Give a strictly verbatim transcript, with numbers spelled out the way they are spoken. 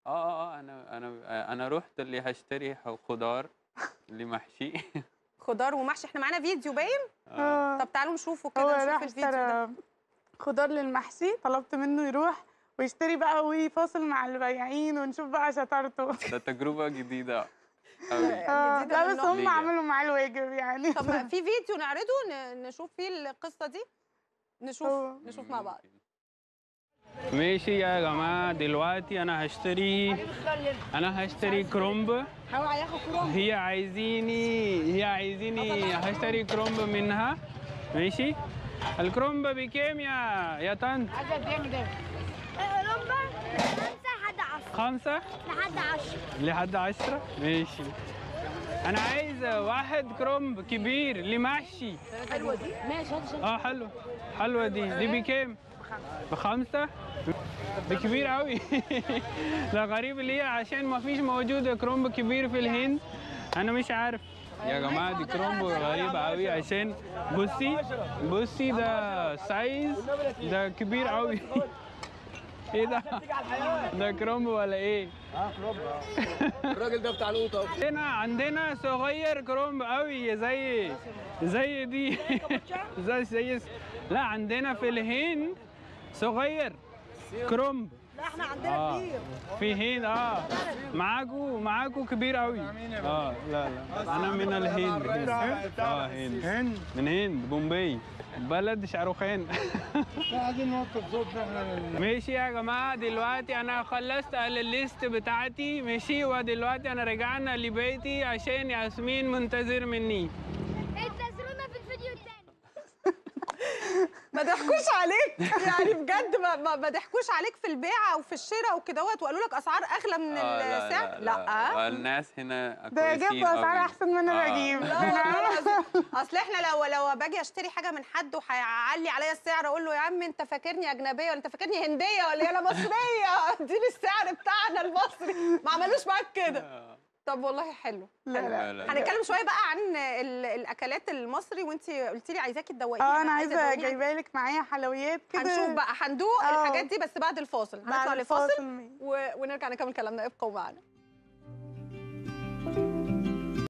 آه، آه، آه، أنا أنا أنا رُحت اللي هاشتري ح خضار اللي محشي. خضار ومحشي، إحنا معانا فيديو باين؟ آه. طب تعالوا نشوفه هو كده، نشوف راح الفيديو ده. اشترى خضار للمحشي، طلبت منه يروح ويشتري بقى ويفاصل مع البياعين ونشوف بقى شطارته. ده تجربة جديدة أوي. آه، جديدة لا من بس هم ليّا. عملوا معاه الواجب يعني. طب ما في فيديو نعرضه ن نشوف فيه القصة دي؟ نشوف هو نشوف مع بعض. ماشي يا جماعة، دلوقتي أنا هاشتري أنا هاشتري كرومب. هي عايزيني هي عايزيني هاشتري كرومب منها. ماشي. الكرومب بكام يا يا طنط؟ رمبة خمسة لحد عشرة. خمسة لحد عشرة. لحد عشرة. ماشي. أنا عايز واحد كرومب كبير لمحشي. حلوة دي؟ ماشي هات. اه حلو. حلوة دي. دي بكام؟ بخمسة؟ ده كبير أوي. ده غريب ليه؟ عشان ما فيش موجود كرومب كبير في الهند. أنا مش عارف. يا جماعة دي كرومب غريبة أوي عشان بصي بصي ده سايز ده كبير أوي. ايه ده؟ ده كرومب ولا ايه؟ اه كرومب. اه الراجل ده بتاع القوطه. عندنا عندنا صغير كرومب قوي زي زي دي. زي زي لا عندنا في الهند صغير كرومب. لا احنا عندنا آه. كبير. في هند اه معاكو معاكو كبير قوي. اه لا لا انا من الهند. اه هند هند من هند بومبي بلد شاروخان. عايزين نوقف صوتنا احنا. ماشي يا جماعة، دلوقتي أنا خلصت الليست بتاعتي. ماشي، ودلوقتي أنا رجعنا لبيتي عشان ياسمين منتظر مني. انتظرونا في الفيديو التاني. ما ضحكوش عليك يعني بجد، ما ما ما ضحكوش عليك في البيع او في الشراء وكدهوت وقالوا لك اسعار اغلى من آه السعر؟ لا لا, لا. لا. الناس هنا ده كويسين يجيب اسعار أوي. احسن من انا آه. بجيب. لا والله العظيم. اصل احنا لو لو باجي اشتري حاجه من حد وهيعلي عليا السعر اقول له يا عم انت فاكرني اجنبيه ولا انت فاكرني هنديه ولا إيه؟ انا مصريه. اديني السعر بتاعنا المصري. ما عملوش معاك كده. طب والله حلو. لا حلو. لا لا. هنتكلم شويه بقى عن ال- الاكلات المصري، وانت قلتي لي عايزاكي تدوقيني. اه انا عايزه جايبه لك معايا حلويات كده. هنشوف بقى، هندوق آه. الحاجات دي بس بعد الفاصل. هنطلع بعد لفاصل الفاصل. و... ونرجع نكمل كلامنا. ابقوا معنا.